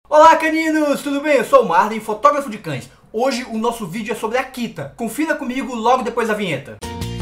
Olá caninos, tudo bem? Eu sou o Marden, fotógrafo de cães. Hoje o nosso vídeo é sobre a Akita. Confira comigo logo depois da vinheta.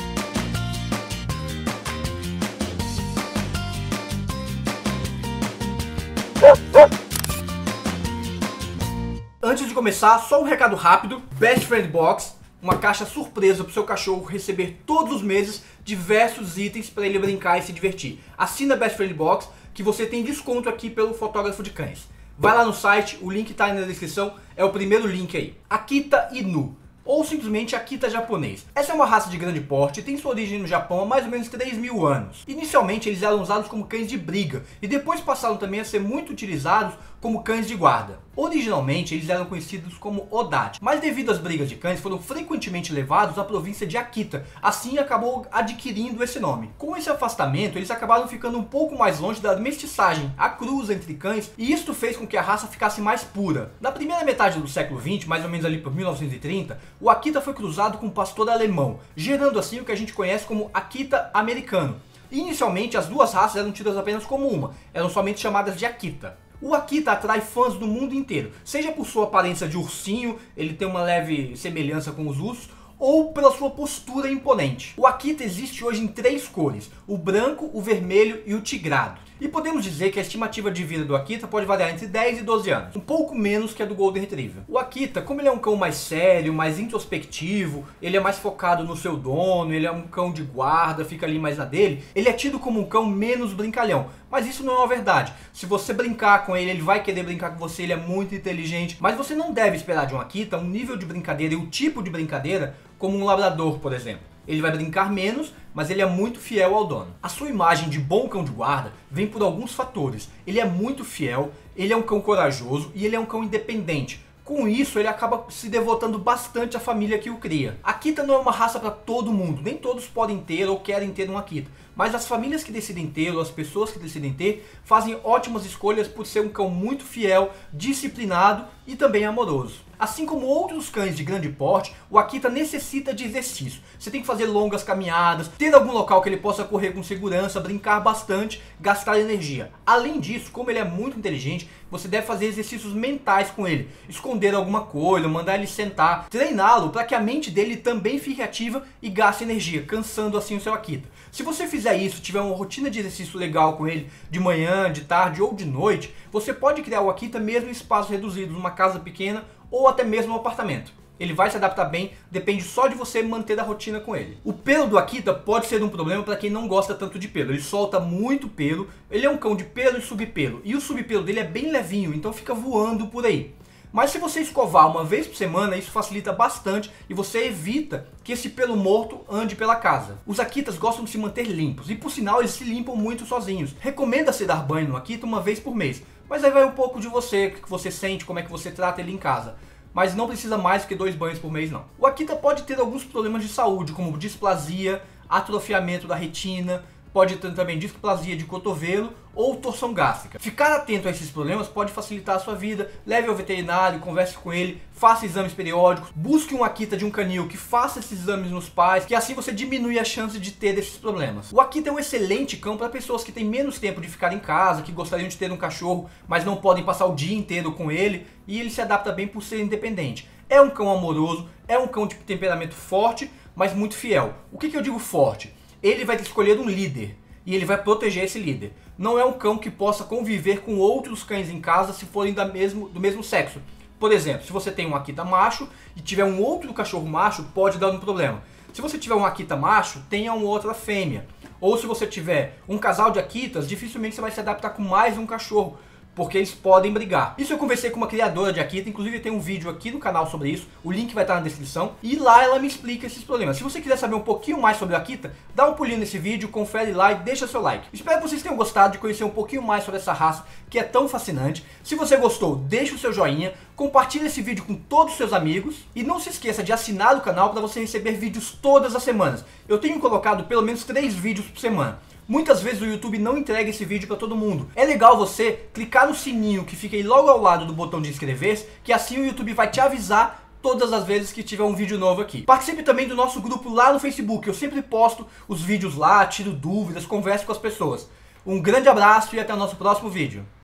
Antes de começar, só um recado rápido. Best Friend Box, uma caixa surpresa para o seu cachorro receber todos os meses diversos itens para ele brincar e se divertir. Assina a Best Friend Box que você tem desconto aqui pelo fotógrafo de cães. Vai lá no site, o link está aí na descrição, é o primeiro link aí. Akita Inu, ou simplesmente Akita japonês. Essa é uma raça de grande porte e tem sua origem no Japão há mais ou menos 3.000 anos. Inicialmente eles eram usados como cães de briga e depois passaram também a ser muito utilizados como cães de guarda. Originalmente eles eram conhecidos como Odate, mas devido às brigas de cães foram frequentemente levados à província de Akita, assim acabou adquirindo esse nome. Com esse afastamento eles acabaram ficando um pouco mais longe da mestiçagem, a cruza entre cães, e isto fez com que a raça ficasse mais pura. Na primeira metade do século XX, mais ou menos ali por 1930, o Akita foi cruzado com um pastor alemão, gerando assim o que a gente conhece como Akita americano. Inicialmente as duas raças eram tidas apenas como uma, eram somente chamadas de Akita. O Akita atrai fãs do mundo inteiro, seja por sua aparência de ursinho, ele tem uma leve semelhança com os ursos, ou pela sua postura imponente. O Akita existe hoje em 3 cores, o branco, o vermelho e o tigrado. E podemos dizer que a estimativa de vida do Akita pode variar entre 10 e 12 anos, um pouco menos que a do Golden Retriever. O Akita, como ele é um cão mais sério, mais introspectivo, ele é mais focado no seu dono, ele é um cão de guarda, fica ali mais na dele, ele é tido como um cão menos brincalhão. Mas isso não é uma verdade. Se você brincar com ele, ele vai querer brincar com você, ele é muito inteligente. Mas você não deve esperar de um Akita um nível de brincadeira e o tipo de brincadeira como um labrador, por exemplo. Ele vai brincar menos, mas ele é muito fiel ao dono. A sua imagem de bom cão de guarda vem por alguns fatores. Ele é muito fiel, ele é um cão corajoso e ele é um cão independente. Com isso, ele acaba se devotando bastante à família que o cria. Akita não é uma raça para todo mundo, nem todos podem ter ou querem ter um Akita. Mas as famílias que decidem ter, ou as pessoas que decidem ter, fazem ótimas escolhas por ser um cão muito fiel, disciplinado e também amoroso. Assim como outros cães de grande porte, o Akita necessita de exercício. Você tem que fazer longas caminhadas, ter algum local que ele possa correr com segurança, brincar bastante, gastar energia. Além disso, como ele é muito inteligente, você deve fazer exercícios mentais com ele. Esconder alguma coisa, mandar ele sentar, treiná-lo para que a mente dele também fique ativa e gaste energia, cansando assim o seu Akita. Se você fizer isso, tiver uma rotina de exercício legal com ele, de manhã, de tarde ou de noite, você pode criar o Akita mesmo em espaços reduzidos, numa casa pequena ou até mesmo um apartamento. Ele vai se adaptar bem, depende só de você manter a rotina com ele. O pelo do Akita pode ser um problema para quem não gosta tanto de pelo. Ele solta muito pelo, ele é um cão de pelo e subpelo. E o subpelo dele é bem levinho, então fica voando por aí. Mas se você escovar uma vez por semana, isso facilita bastante e você evita que esse pelo morto ande pela casa. Os Akitas gostam de se manter limpos e, por sinal, eles se limpam muito sozinhos. Recomenda-se dar banho no Akita uma vez por mês, mas aí vai um pouco de você, o que você sente, como é que você trata ele em casa. Mas não precisa mais do que 2 banhos por mês não. O Akita pode ter alguns problemas de saúde, como displasia, atrofiamento da retina, pode ter também displasia de cotovelo ou torção gástrica. Ficar atento a esses problemas pode facilitar a sua vida. Leve ao veterinário, converse com ele, faça exames periódicos, busque um Akita de um canil que faça esses exames nos pais, que assim você diminui a chance de ter esses problemas. O Akita é um excelente cão para pessoas que têm menos tempo de ficar em casa, que gostariam de ter um cachorro, mas não podem passar o dia inteiro com ele, e ele se adapta bem por ser independente. É um cão amoroso, é um cão de temperamento forte, mas muito fiel. O que eu digo forte? Ele vai escolher um líder e ele vai proteger esse líder. Não é um cão que possa conviver com outros cães em casa se forem do mesmo sexo. Por exemplo, se você tem um Akita macho e tiver um outro cachorro macho, pode dar um problema. Se você tiver um Akita macho, tenha uma outra fêmea. Ou se você tiver um casal de Akitas, dificilmente você vai se adaptar com mais um cachorro, porque eles podem brigar. Isso eu conversei com uma criadora de Akita, inclusive tem um vídeo aqui no canal sobre isso, o link vai estar na descrição, e lá ela me explica esses problemas. Se você quiser saber um pouquinho mais sobre o Akita, dá um pulinho nesse vídeo, confere lá e deixa seu like. Espero que vocês tenham gostado de conhecer um pouquinho mais sobre essa raça que é tão fascinante. Se você gostou, deixa o seu joinha, compartilhe esse vídeo com todos os seus amigos e não se esqueça de assinar o canal para você receber vídeos todas as semanas. Eu tenho colocado pelo menos 3 vídeos por semana. Muitas vezes o YouTube não entrega esse vídeo para todo mundo. É legal você clicar no sininho que fica aí logo ao lado do botão de inscrever-se, que assim o YouTube vai te avisar todas as vezes que tiver um vídeo novo aqui. Participe também do nosso grupo lá no Facebook, eu sempre posto os vídeos lá, tiro dúvidas, converso com as pessoas. Um grande abraço e até o nosso próximo vídeo.